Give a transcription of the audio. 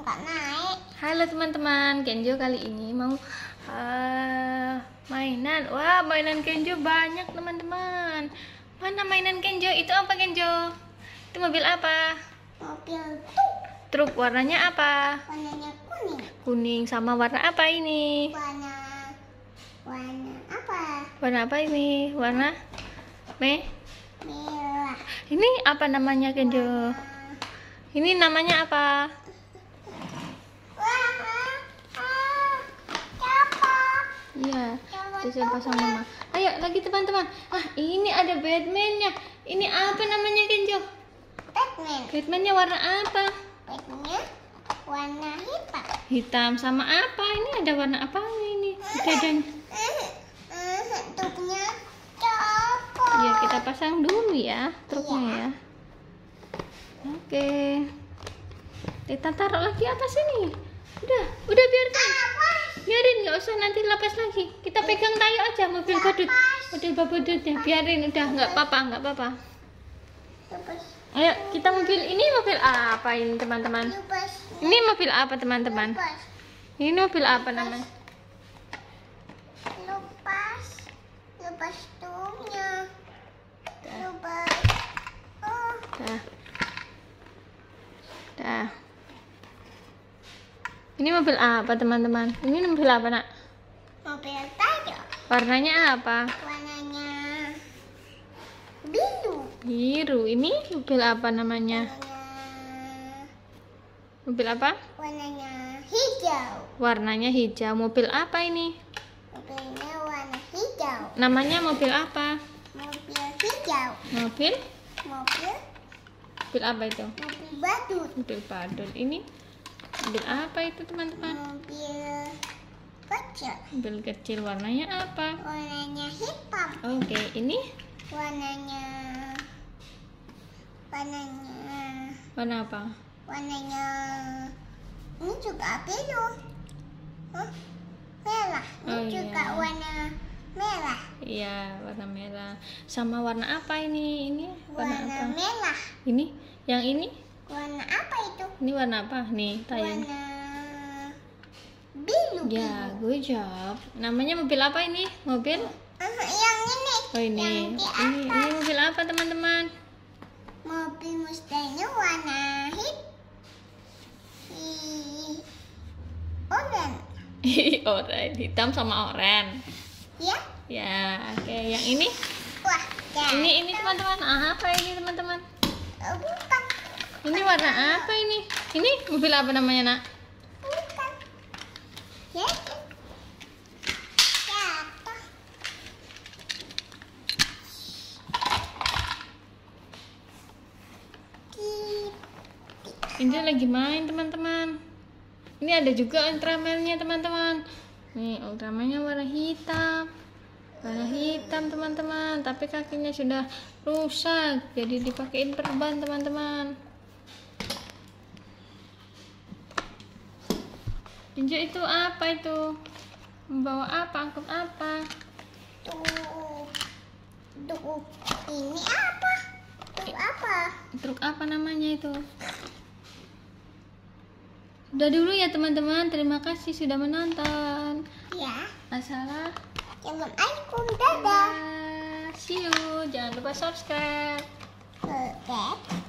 nggak naik. Halo teman-teman, Kenjo kali ini mau mainan. Wah, mainan Kenjo banyak teman-teman. Mana mainan Kenjo? Itu apa Kenjo? Itu mobil apa? Mobil truk. Truk warnanya apa? Warnanya kuning. Kuning. Sama warna apa ini? Warna apa? Warna apa ini? Warna Merah. Ini apa namanya Kenjo? Ini namanya apa? Iya, itu pasang mama. Ayo lagi teman-teman. Ini ada Batman-nya. Ini apa namanya Kenjo? Batman. Batman-nya warna apa? Batman-nya warna hitam. Hitam sama apa? Ini ada warna apa ini? Dadanya. Truknya copot. Iya, kita pasang dulu ya truknya ya. Oke. Kita taruh lagi atas sini. Udah biarin, nggak usah nanti lepas lagi. Kita pegang tayo aja mobil badutnya. Biarin, udah nggak apa-apa. Ayo kita mobil apa ini teman-teman? Ini mobil apa teman-teman? Ini mobil apa namanya? Lepas truknya. Dah. Ini mobil apa teman-teman? Ini mobil apa nak? Mobil tayo. Warnanya apa? Warnanya biru. Biru. Ini mobil apa namanya? Mobil apa? Warnanya hijau. Warnanya hijau. Mobil apa ini? Mobilnya warna hijau. Namanya mobil apa? Mobil hijau. Mobil apa itu? Mobil badut. Mobil badut. Ini mobil apa itu teman-teman? Mobil kecil. Mobil kecil. Warnanya apa? Warnanya hitam. Oke, ini Warna apa? Warnanya ini juga biru. Merah. Ini juga warna merah. Iya, warna merah. Sama warna apa ini? Ini warna apa? Merah. Ini, yang ini? Warna apa itu? Ini warna apa? Nih, tayang. Warna biru. Ya, gue jawab. Namanya mobil apa ini? Mobil? Yang ini. Oh ini. Yang di Ini atas. mobil apa teman-teman? Mobil Mustangnya warna oranye. Oranye, hitam sama oranye. Ya? Ya, oke. Yang ini? Wah, Ini teman-teman. Apa ini teman-teman? bukan. Ini warna apa ini? Ini mobil apa namanya nak? Bukan. Ya? Jatuh. Ini lagi main teman-teman. Ini ada juga Ultramannya teman-teman. Nih Ultramannya warna hitam. Warna hitam teman-teman. Tapi kakinya sudah rusak. Jadi dipakein perban teman-teman. Injo itu apa itu? Membawa apa? Angkut apa? Tuh. Ini apa? Tuh apa? Truk apa namanya itu? Udah dulu ya teman-teman. Terima kasih sudah menonton. Ya. Assalamualaikum. Dadah. See you. Jangan lupa subscribe. Subscribe.